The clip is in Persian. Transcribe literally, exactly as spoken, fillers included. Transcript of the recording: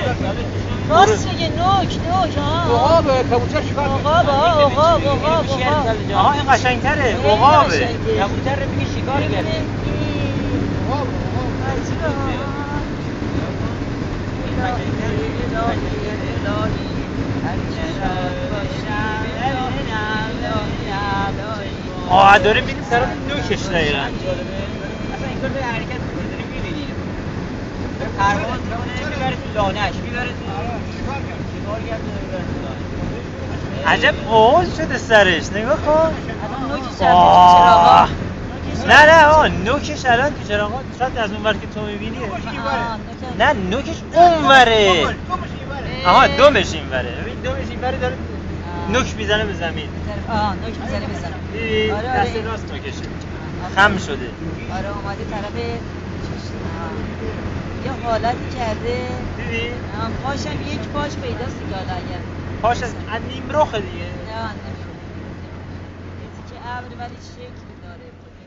راست میگه نوک نوک ها عقابه کبوتر چیکار میکنه؟ عقاب ها عقاب عقاب آها این قشنگتره عقابه کبوتر رو میگه شکار کرده عقاب آه داریم میریم طرف نوکش دقیقا اصلا این کار حرکت میکنه داریم میبینیم پرواز میکنه میبره تو لانش میبره تو شکار کرد شکار کرده میبره تو لانش عجب آغاز شده سرش نگاه کن الان نوک چراغا نه نه آه نوکش الان تو چراغا شاید از اون ور که تو میبینی نه نوکش اون وره آها دومش این وره ببین دومش این وره داره نوک میزنه به زمین آه نوک میزنه به زمین دیدی؟ دست راست نوکشه خم شده آره اومده طرف یه حالتی کرده دیدی؟ پاشم یک پاش پیداست دیگه حالا اگر پاش از نیم رخه دیگه نه نمیشه که ابر ولی شکل داره